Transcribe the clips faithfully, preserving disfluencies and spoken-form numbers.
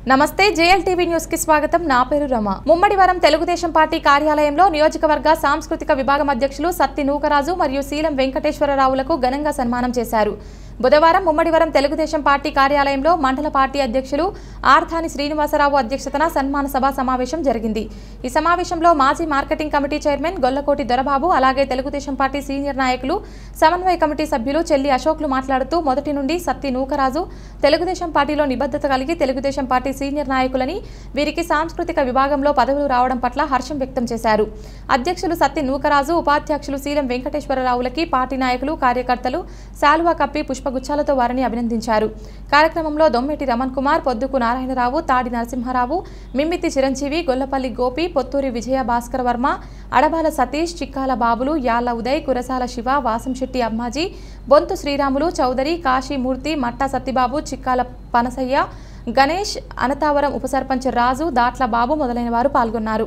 నమస్తే JLTV news కి స్వాగతం। నా పేరు రమ। ముమ్మడివరం తెలుగుదేశం పార్టీ కార్యాలయంలో నియోజకవర్గ సాంస్కృతిక విభాగం అధ్యక్షులు సత్తి నూకరాజు మరియు సీలం వెంకటేశ్వరరావులకు ఘనంగా సన్మానం చేశారు। బుధవారం ముమ్మడివరం తెలుగుదేశం పార్టీ కార్యాలయంలో మండల పార్టీ అధ్యక్షులు ఆర్థాని శ్రీనివాసరావు అధ్యక్షతన సన్మాన సభ సమావేశం జరిగింది। ఈ సమావేశంలో మాజీ marketing committee chairman Gollakoti Dorababu, అలాగే తెలుగుదేశం పార్టీ సీనియర్ నాయకులు, సమన్వయ కమిటీ సభ్యులు చెల్లి అశోక్లు మాట్లాడుతూ మొదటి నుండి సత్తి నూకరాజు తెలుగుదేశం పార్టీలో నిబద్ధత కలిగి తెలుగుదేశం పార్టీ సీనియర్ నాయకులని, వీరికి సాంస్కృతిక విభాగంలో పదవులు రావడం పట్ల హర్షం వ్యక్తం చేశారు। అధ్యక్షులు సత్తి నూకరాజు, ఉపాధ్యక్షులు సీలం వెంకటేశ్వరరావులకి పార్టీ నాయకులు, కార్యకర్తలు శాలువా కప్పి పుష్పగుచ్చాలతో వారిని అభినందించారు। కార్యక్రమంలో దొమ్మెటి రమణ్ కుమార్, పొద్దుకు నారాయణరావు, తాడి నరసింహారావు, మిమ్మితి చిరంజీవి, గొల్లపల్లి గోపి, పొత్తూరి విజయ భాస్కర్ వర్మ, అడబాల సతీష్, చిక్కాల బాబులు, యాళ్ల ఉదయ్, కురసాల శివ, వాసంశెట్టి అమ్మాజీ, బొంతు శ్రీరాములు, చౌదరి, కాశీమూర్తి, మట్టా సత్తిబాబు, చిక్కాల పనసయ్య, గణేష్, అనతావరం ఉప సర్పంచ్ రాజు, దాట్ల బాబు మొదలైన వారు పాల్గొన్నారు।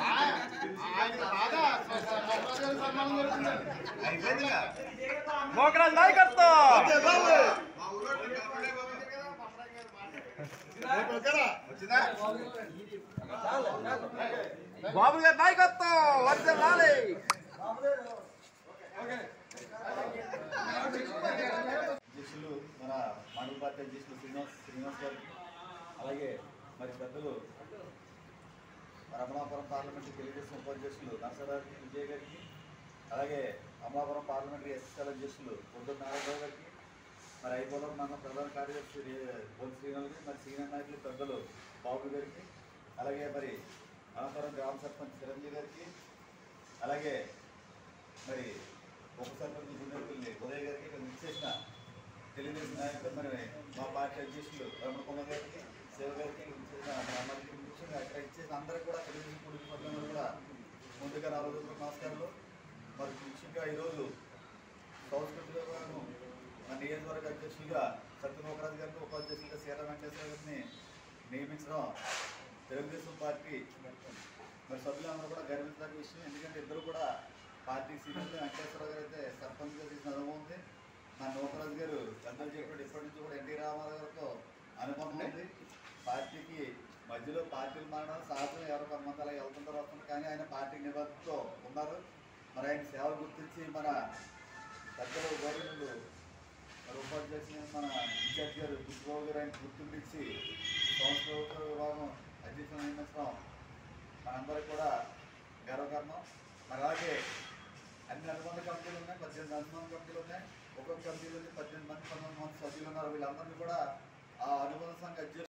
బాబు గారి నాయకత్వం వర్ధిల్లాలి। అధ్యక్షులు మన మండల పార్టీ అధ్యక్షులు శ్రీనివాస్ శ్రీనివాస్ గారికి, అలాగే మరి పెద్దలు అమలాపురం పార్లమెంటరీ తెలుగుదేశం ఉపాధ్యక్షులు నరసరావు విజయ్ గారికి, అలాగే అమలాపురం పార్లమెంటరీ ఎస్ఎస్ఎల్ అధ్యక్షులు పొద్దు నారాయణరావు గారికి, మరి ఐపోవరం మన ప్రధాన కార్యదర్శి బొన్ శ్రీనివాస్, మరి సీనియర్ నాయకులు పెద్దలు బాబు గారికి, అలాగే మరి అనంతరం గ్రామ సర్పంచ్ చిరంజీవి గారికి, అలాగే మరి ఉప సర్పంచ్ జూనియర్పల్లి ఉదయ్ గారికి, ఇక్కడ విచ్చేసిన తెలుగుదేశం నాయకులు మరి మా పార్టీ అధ్యక్షులు రమణ కుమార్ గారికి, శివ గారికి, విచ్చేసిన ముఖ్యంగా ఇక్కడ ఇచ్చేసిన అందరికీ కూడా తెలుగుదేశం కుటుంబ సభ్యులందరూ కూడా ముందుగా నా రోజు నమస్కారాలు। మరి ముఖ్యంగా ఈరోజు సంస్కృతి విభాగం మన నియోజకవర్గ అధ్యక్షులుగా సత్య నూకరాజు గారిని, ఉపాధ్యక్షులుగా సీరా వెంకటేశ్వర గారిని నియమించడం తెలుగుదేశం పార్టీ మరి సభ్యులందరూ కూడా గర్వించదగ్గ విషయం। ఎందుకంటే ఇద్దరు కూడా పార్టీ సీనియర్లు, వెంకటేశ్వర గారు అయితే సర్పంచ్గా చేసిన అనుభవం ఉంది, మన నూకరాజు గారు పెద్దలు చెప్పాడు ఇప్పటి నుంచి కూడా ఎన్టీ రామారావు గారితో అనుభవం ఉంది। పార్టీకి మధ్యలో పార్టీలు మారడం సహజం, ఎవరు కొంతమంది అలా వెళ్తుంటారు వస్తున్నారు, కానీ ఆయన పార్టీ నిబద్ధతతో ఉన్నారు। మరి ఆయన సేవలు గుర్తించి మన పెద్దలు గౌరవులు మరి ఉపాధ్యక్షులు మన ఇన్ఛార్జ్ గారు పుష్పబాబు గారు ఆయన గుర్తించి సంస్కృత విభాగం అధ్యక్షులు నియమించడం మనందరికీ కూడా గర్వకారణం। మరి అలాగే అన్ని అనుబంధ కమిటీలు ఉన్నాయి, పద్దెనిమిది అనుబంధ కమిటీలు ఉన్నాయి, ఒక్కొక్క కమిటీలో పద్దెనిమిది మంది పంతొమ్మిది మంది సభ్యులు ఉన్నారు। వీళ్ళందరినీ కూడా ఆ అనుబంధ సంఘ అధ్యక్షులు